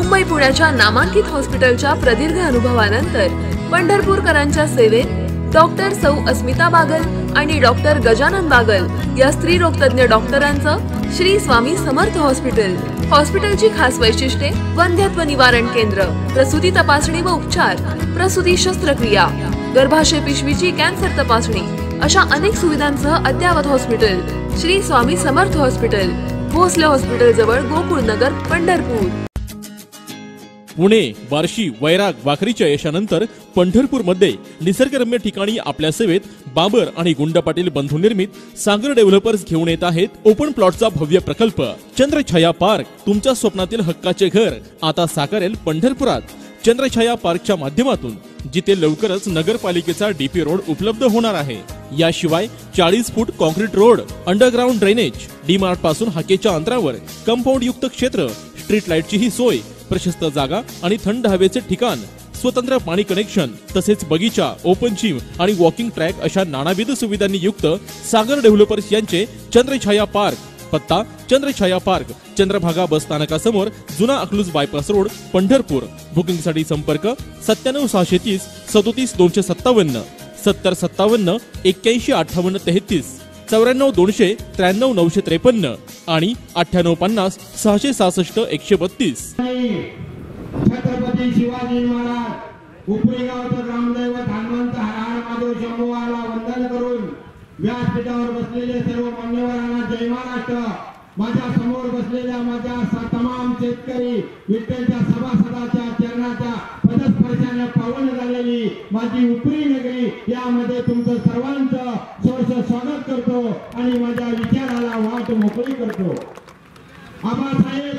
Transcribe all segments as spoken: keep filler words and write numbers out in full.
मुंबई पुण्याच्या नामांकित हॉस्पिटलच्या प्रदीर्घ अनुभवानंतर पंढरपूरकरांच्या सेवेत डॉक्टर सौ अस्मिता बागल आणि डॉक्टर गजानन बागल या स्त्री रोगतज्ञ डॉक्टरांचं श्री स्वामी समर्थ हॉस्पिटल। हॉस्पिटलची खास वैशिष्ट्ये वंध्यत्व निवारण केंद्र, प्रसूती तपासणी व उपचार, प्रसूती शस्त्रक्रिया, गर्भाशय पिशवीची कॅन्सर तपासणी अशा अनेक सुविधांसह अद्ययावत hospital Shri Swami Samarth hospital, Bhosale hospital जवळ गोकुळ नगर, पंढरपूर। पुणे, बार्शी, वैराग, वाखरीच्या यशानंतर पंढरपूर मध्ये निसर्गरम्य ठिकाणी आपल्या सेवेत बाबर आणि गुंड पाटील बंधू निर्मित सागर डेव्हलपर्स घेऊन येत आहेत ओपन प्लॉटचा भव्य प्रकल्प चंद्रछाया पार्क। तुमच्या स्वप्नातील हक्काचे घर आता साकारेल पंढरपुरात चंद्रछाया पार्कच्या माध्यमातून, जिथे लवकरच नगरपालिकेचा डीपी रोड उपलब्ध होणार आहे। याशिवाय चाळीस foot concrete road, underground drainage, D Mart पासून हाकेच्या अंतरावर कंपाऊंड युक्त क्षेत्र, स्ट्रीट लाईटची ही सोय, प्रशस्त जागा आणि थंड हवेचे ठिकाण, स्वतंत्र पाणी कनेक्शन तसेच बगीचा, ओपन जिम आणि वॉकिंग ट्रॅक अशा नानाविध सुविधांनी युक्त सागर डेव्हलपर्स यांचे चंद्रछाया पार्क। पत्ता चंद्रछाया पार्क, चंद्रभागा बस स्थानकासमोर, जुना Akluj bypass road, Pandharpur. Booking साठी संपर्क सत्त्याण्णव सहाशे तीस सदोतीस दोनशे सत्तावन्न, सत्तर सत्तावन्न एक्क्याऐंशी अठ्ठावन्न तेहतीस, चौऱ्याण्णव दोनशे त्र्याण्णव नऊशे त्रेपन्न आणि अठ्ठ्याण्णव पन्नास सहाशे सहासष्ट एकशे बत्तीस। छत्रपती शिवाजी महाराज उपरी गावचा ग्रामदैवत हनुमंत हर महादेव शंभूवाला वंदन करून व्यासपीठावर बसलेले सर्व मान्यवरांना जय महाराष्ट्र। माझ्या समोर बसलेल्या माझ्या तमाम शेतकरी विठ्ठलच्या सभासदाच्या चरणाच्या पदस्पर्शाने पावन झालेली माझी उपरी नगरी, यामध्ये तुमचं सर्वांचं सहर्ष स्वागत करतो आणि माझ्या विचाराला वाट मोकळी करतो। आबासाहेब,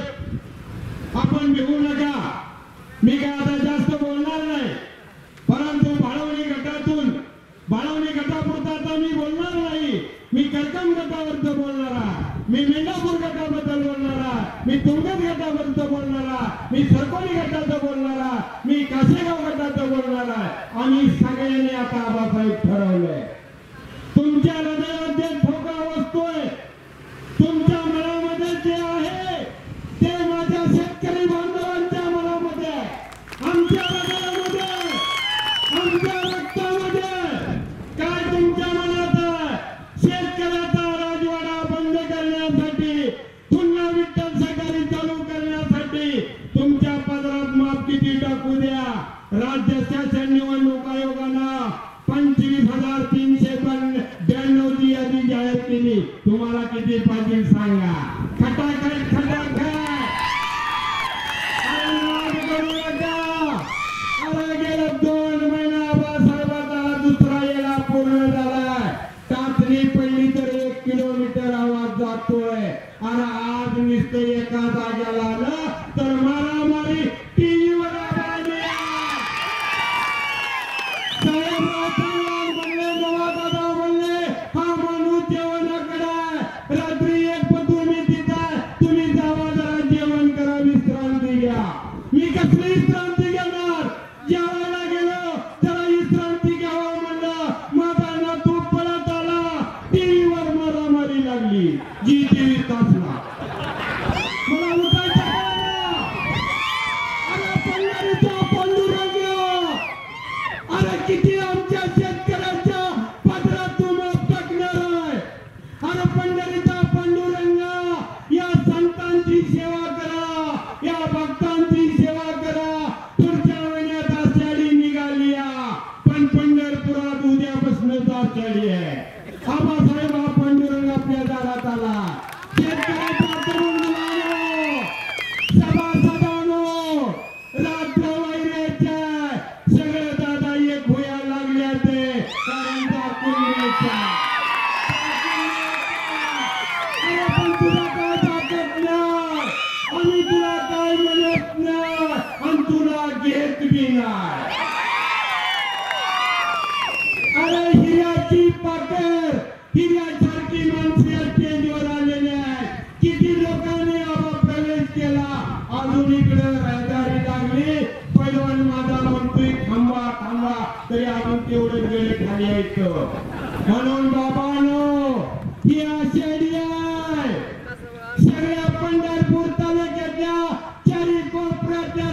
आपण घेऊ नका, मी काय आता जास्त बोलणार नाही, परंतु बाळवणी गटातून बाळवणी गटापुरता आता मी बोलणार नाही। मी करकम गटाबद्दल बोलणार आहे, मी मेंढापूर गटाबद्दल बोलणार आहे, मी तुंगत गटाबद्दल बोलणार आहे, मी सरकोली गटाचं बोलणार आहे, मी कासेगाव गटाचं बोलणार आहे। आम्ही सगळ्यांनी आता आबासाहेब ठरवलंय, तुमच्या हृदयात जे ठोका बसतोय, तुमच्या मनामध्ये जे आहे ते माझ्या शेतकरी बांधवांच्या मनामध्ये आहे, आमच्या हृदयामध्ये, आमच्या रक्तामध्ये काय तुमच्या मनात आहे? शेतकऱ्याचा राजवाडा बंद करण्यासाठी, पुन्हा विठ्ठल सहकारी चालू करण्यासाठी तुमच्या पदरात माप किती टाकू द्या। राज्य शासन निवडणूक आयोगानं पंचवीस हजार तीनशे ब्याण्णव ची यादी जाहीर केली, तुम्हाला किती पाहिजे सांगा। खटाखट खटाखट गेल्या दोन महिना आबासाहेबाचा दुसरा येळा पूर्ण झालाय, टाचणी पडली तर एक किलोमीटर आवाज जातोय आणि आज नुसते एका जागेला आलं तर मारामारी टीव्हीवर रात्री एक पत्र मी तिथं, तुम्ही जावा जरा जेवण करा, विश्रांती घ्या। मी कसली विश्रांती घेणार? जेवायला गेलो जरा विश्रांती घ्यावं म्हणलं, माझा नातू पळत आला, टीव्हीवर मारामारी लागली, जी टीव्ही तासला मला उठायचं कळलं। अरे पंढरीचा पांडुरंग, अरे किती आमच्या शेतकऱ्याच्या पदरात तू माप टाकणार आहे? अरे पंढरीचा पांडुरंग, या संतांची सेवा करा, या भक्तांची सेवा करा। पुढच्या महिन्यात आषाढी निघाली, पण पंढरपुरात उद्यापासूनच आषाढी आहे। आबासाहेब हा पांडुरंग आपल्या दारात आला। शेतकऱ्याचा तरुण मुलांनो, सभासदांनो, रात्र वैऱ्याच्या सगळे दादा एक होया लागल्या ते कारण दाखवून द्यायचा। अरे पण तुला काय दाखवत नाही, आम्ही तुला काय म्हणत नाही आणि तुला घेत बी नाही। अरे हिऱ्याची पाकर, हिऱ्यासारखी माणसे स्टेजवर आलेली आहेत, किती लोकांनी आबा प्रवेश केला, अजून इकडे रहदारी लागली, पैलवान माझा म्हणतोय थांबा थांबा, तरी अजून तेवढे वेळ खाली यायचं। म्हणून बाबांनो, ही आषाढी आहे, सगळ्या पंढरपूर तालुक्याच्या चारी कोपऱ्याच्या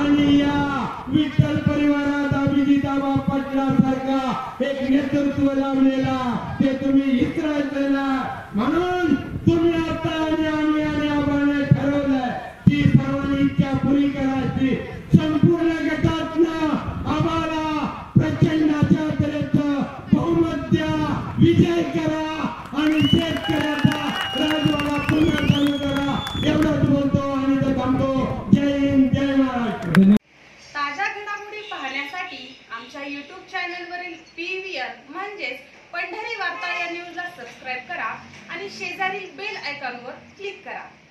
आणि या विठ्ठल परिवारात अभिजिताबा पाटलासारखा एक नेतृत्व लावलेला ते तुम्ही विसरायचं ना. म्हणून तुम्ही आता आणि आम्ही आणि आपण ठरवलंय की सर्वांनी इच्छा पुरी करायची. संपूर्ण गटातनं आम्हाला प्रचंडाच्या विरुद्ध बहुमत द्या, विजय करा आणि शेतकऱ्याचा राजवाडा पुन्हा चालू करा. एवढंच बोलतो आणि तो थांबतो. जय हिंद, जय महाराष्ट्र. ताज्या घडामोडी पाहण्यासाठी आमच्या यूट्यूब चॅनलवरील पी व्ही आर म्हणजेच पंढरी वार्ता या न्यूजला सबस्क्राईब करा आणि शेजारील बेल आयकॉनवर क्लिक करा.